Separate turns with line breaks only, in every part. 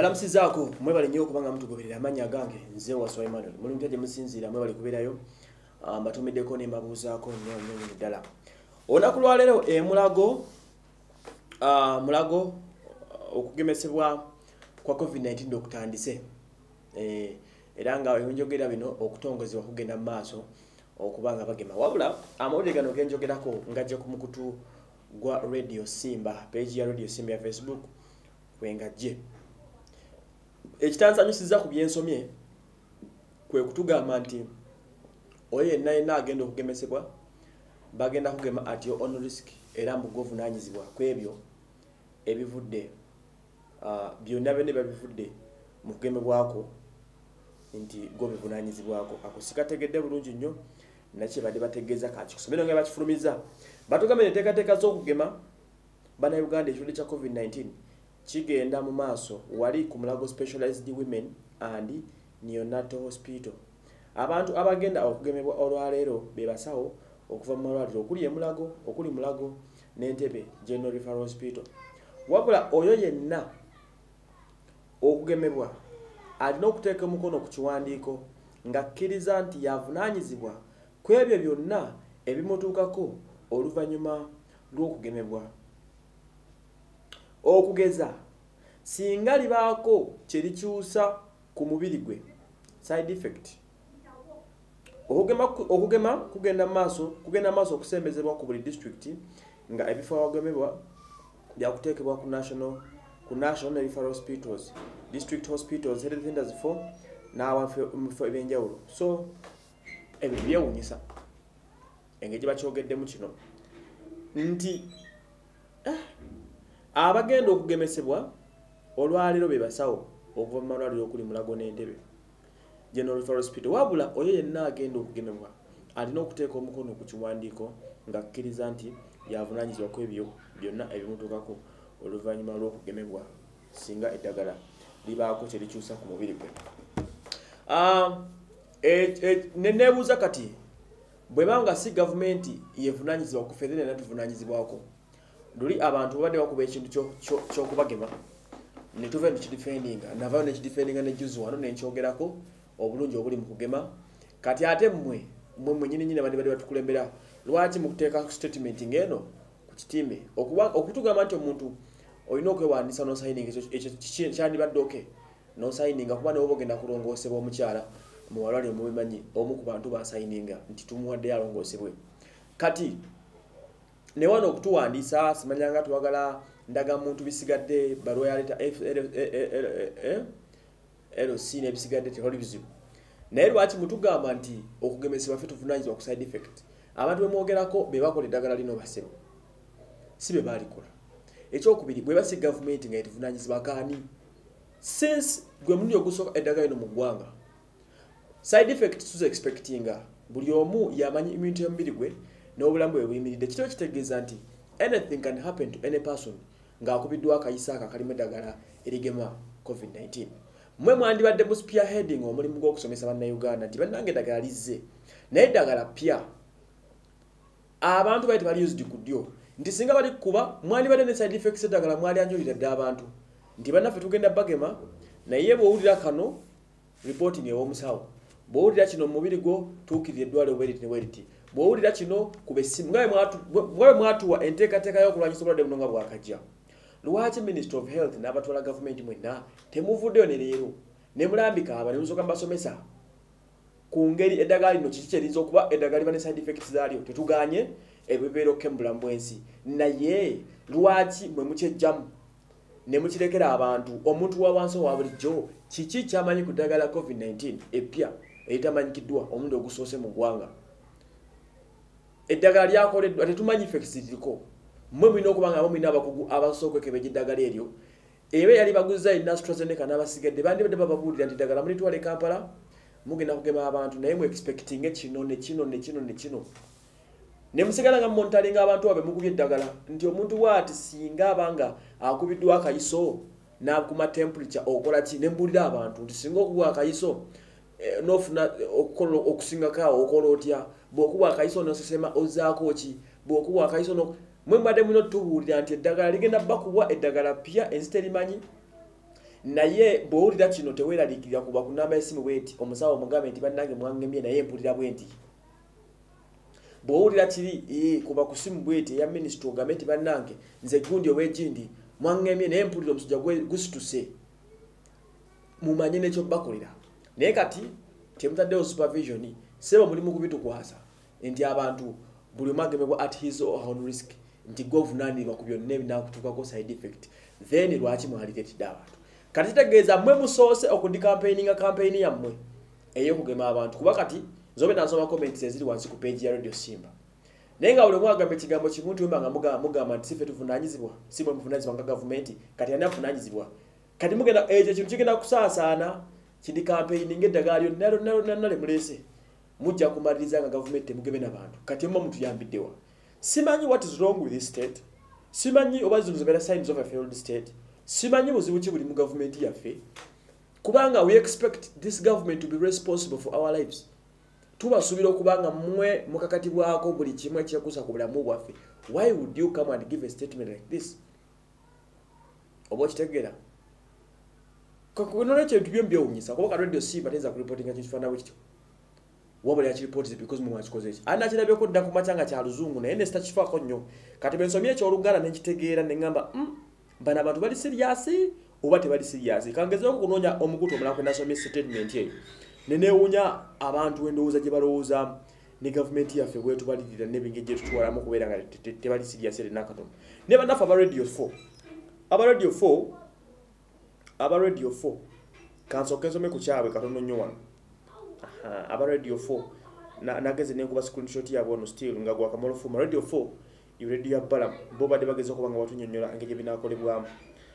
Mbalamusizaako mwebale nnyo okubanga mutugoberera amanya gange nze Waswa Emmanuel muli mutaje musinzira mwebale kubeerayo mbatumiddeko ne mbabuuzaako nnyo ddala olunaku lwa leero mulago okugemesebwa kwa COVID-19 okutandise era nga enjogera bino okutongozebwa kugenda mu maaso okubanga bagema wabula amawulire gano genjogerako ngajja ku mukutu gwa Radio Simba page ya Radio Simba ya Facebook kwengajje ekitanzanyusiza ku byensomye kwe kutugamba nti oyo yenna agenda okugemesebwa bagenda kugema at your own risk era mbu govunanyizibwa kwebyo ebivudde byonna bene babivudde mu kugemebwako nti go bivunanyizibwako akusikategedde bulungi nnyo nakye badde bategeeza kakikusomero nga bakifulumiza batugamba enteekateeka z'okugema bana Uganda ekirwadde kya COVID-19 kigenda mu maaso wali ku Mulago Specialized Women and Neonatal Hospital abantu abagenda okugemebwa olwaleero bebasawo okuva mu malwaliro okuli Mulago n'Entebbe General Referral Hospital wabula oyo yenna okugemebwa alina okuteeka omukono ku kiwandiiko ng'akkiriza nti yavunaanyizibwa ku ebyo byonna ebimutuukako oluvannyuma lw'okugemebwa okugeza singa libaako kye likyusa ku mubiri gwe side effect okugema kugenda maaso okusembezebwa ku buli district nga ebifo awagemebwa byakuteekebwa ku national referral hospitals district hospitals health centers for n'awafo ebyenjawulo so ebyo byewuunyisa engeri gye bakyogeddemu kino nti abagenda okugemesebwa olwaleero be basawo okuva mu malwaliro okuli Mulago n'Entebbe General Referral Hospital wabula oyo yenna agenda okugemebwa alina okuteeka omukono ku kiwandiiko ng'akkiriza nti yavunaanyizibwa ku ebyo byonna ebimutuukako oluvannyuma lw'okugemebwa singa eddagala libaako kye likyusa ku mubiri gwe neneebuuza kati bwe banga si gavumenti yevunaanyizibwa ku ffe nena tuvunaanyizibwako luli abantu babadde bakuba ekintu ky'okubagema ne tuve nekidifendinga navayo nekidifendinga nejjuzi wano nenkyogerako obulungi obuli mu kugema kati ate mmwe nyini abadde batukulembera lwaki mu kuteeka statement ng'eno ku kitimbe okutugamba nti omuntu olina okwewandiisa n'osayininga ekyo kyandibadde oke n'osayininga kuba newoba ogenda kulongoosebwa omukyala mu malwaliro mubimanyi omu ku bantu basayininga nti tumuwaddeyo alongoosebwe kati ne wano okutuwandiisa simanyanga twagala ndagamuntu bisigadde baluwa yaleeta LC n'ebisigadde tewali bizibu naye lwaki mutugamba nti okugemesebwa ffe tuvunaanyizibwa ku side effect abantu bemwogerako be bakola eddagala lino basebo si be baalikola ekyokubiri bwe basi gavumenti nga etuvunaanyizibwa kaani since gwe mulundi ogusooka eddagala lino mu ggwanga side effect tuze expectinga buli omu yamanyi immunity y'omubiri gwe n'obulamu bwe buyimiridde kityo kitegeeza nti anything can happen to any person ng'akubiddwa akayisa akalimu eddagala erigema COVID-19 mmwe mwandibadde mu spearheading omulimu gw'okusomesa bannayuganda nti bannange eddagala lizze naye eddagala pya abantu bali tebali used ku ddyo nti singa bali kuba mwandibadde ne side effects eddagala mwali anjulira dde abantu nti bannaffe tugenda bagema naye bw'owulira kano reporting ew'omusawo bw'owulira kino mu mubiri gwo tuukirira eddwaliro bweriti ne bweriti bw'owulira kino kuba essimu nga bwe mwatuwa enteekateeka y'okulwanyisa obulwadde buno nga bwakajja lwaki Ministry of Health n'abatwala gavumenti mwenna temuvuddeyo ne leero ne mulambika aba ne musooka mbasomesa ku ngeri eddagala lino kiki kyerinza okuba eddagala liba ne side effects zaalyo tetuganye ebibeera okuke mu bulamu bw'ensi naye lwaki mwe mukyejjamu ne mukirekera abantu omuntu wa wansi owa bulijjo kiki kyamanyi ku ddagala COVID-19 epya eritamanyikiddwa omundi ogusoose mu ggwanga eddagala lyakoleddwa tetumanyi effects ziriko mmwe mulina okubanga abo mulina abakugu abasooka okwekebejja eddagala eryo eba yali baguza AstraZeneca n'abasigadde bandibadde bababuulira nti eddagala mulitwala e Kampala mugenda kugema abantu naye mu expecting kino ne kino ne musigala nga monitoringa abantu abe mugubye eddagala nti omuntu waati singa abanga akubiddwa akayiso n'akuma temperature okola ki ne mbulira abantu nti singa okubwa akayiso n'ofuna okusingako okola otya bw'okubwa akayiso n'osesema ozzaako ki bw'okubwa akayiso mwe mbadde mulina tubuulira nti eddagala ligenda bakubwa eddagala pya ensi terimanyi naye bw'owulira kino teweeraliikirira kuba ku namba y'essimu bweti omusawo mugambe nti bannange mwangemye naye mpulira bwenti bw'owulira kiri kuba ku ssimu bweti eya minisitule ogambe nti bannange nze gundi ow'egindi mwangemye naye mpulira omusujja gusituse mumanye n'ekyo bakolera naye kati temutaddewo supervision sebo mulimu kubitukwasa nti abantu buli omu agemebwa at his or her own risk nti gwe ovunaanibwa ku byonna ebinaakutuukako side effect then lwaki mwaliretidde abantu kati kitegeeza mmwe musoose okudikampeininga kampeyini yammwe ey'okugema abantu kuba kati nzobe nansoma comments eziri wansi ku page ya Radio Simba naye nga buli omu agamba ekigambo kimu nti nga mugamba nti sife tuvunaanyizibwa si mwe muvunaanyizibwa nga gavumenti kati ani avunaanyizibwa kati mugenda ekyo kintu kigenda kusaasaana kidikampeininga eddagala lyonna lemuleese mujja kumaliriza nga gavumenti temugeme n'abantu kati mma mutuyambiddewa simanyi what is wrong with this state simanyi oba zino zibeera signs of a failed state simanyi buzibu ki buli mu gavumenti yaffe kubanga we expect this government to be responsible for our lives tubasuubira okubanga mmwe mukakatibwako buli kimu ekyekuusa ku bulamu bwaffe why would you come and give a statement like this oba okitegeera kakunola ekintu byewunyisa kuba Radio Simba teza kureportinga kintu kifaanana kityo wabula yakiripotize because mwe mwakikoze eki ani akirabyeko dda ku macanga kya luzungu naye ne sitakifaako nnyo kati bensomye ekyoluganda nekitegeera ne ngamba bano abantu bali siriyasi oba tebali siriyasi kangezeeko kunoonya omukutu omulala kwe nasomye statement eyo neneewuunya abantu endowooza gye balowooza ne gavumenti yaffe bwetubalirira n'ebinge gye tutwalamu okubeera nga tebali siriyasi era nakatono ne bannaffe aba Radio 4 kansooka ensome ku kyabwe katono nnyo wano aba Radio 4 nageze nenkuba screenshot yabwe ono still nga gwa kamolo fuma Radio 4 yu radio ya Balaam bo badde bageze okuba nga batunyonnyola engeri binaakolebwamu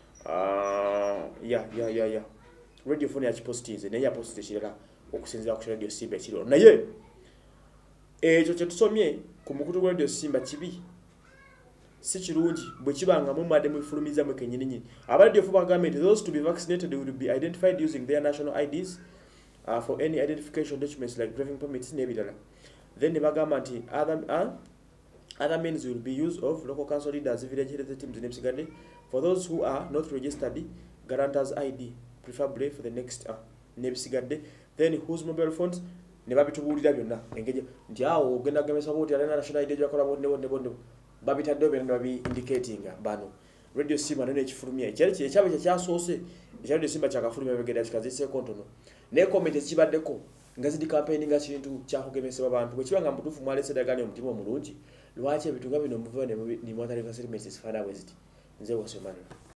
Radio 4 yakipostinze naye yapostite kirala okusinziira ku Radio Simba ekiriro naye ekyo kye tusomye ku mukutu gwa Radio Simba kibi si kirungi bwe kibanga mu madde mwifulumiza mwe kenyininyini aba Radio 4 bagambye those to be vaccinated will be identified using their national IDs for any identification documents like driving permits n'ebirala then bagamba nti other means will be used of local council leaders, village health teams n'ebisigadde for those who are not registered guarantors ID preferably for the next n'ebisigadde then whose mobile phones ne babitubuulira byonna engeri nti awo ogenda kugemesa bwoti alina national ID gyakola bwoti babitaddeyo byonna babi indicating bano Radio Simba nene ekifulumya ekyabo kyakyasoose ekya Radio Simba kyakafulumya bigenda kikaziseeko ntono ne comment ekibaddeko nga zidi campaign nga kintu kyakugemesebwa abantu bwe kibanga mutuufu mwalese ddagala omutima omulungi lwaki ebintu nga bino muva ne mwatali facilities zifaana bwe ziti nze wasomana